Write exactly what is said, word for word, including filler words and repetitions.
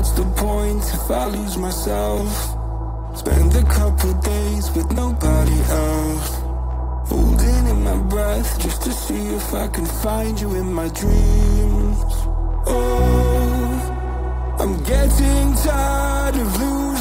what's the point if I lose myself? Spend a couple days with nobody else, holding in my breath just to see if I can find you in my dreams. Oh, I'm getting tired of losing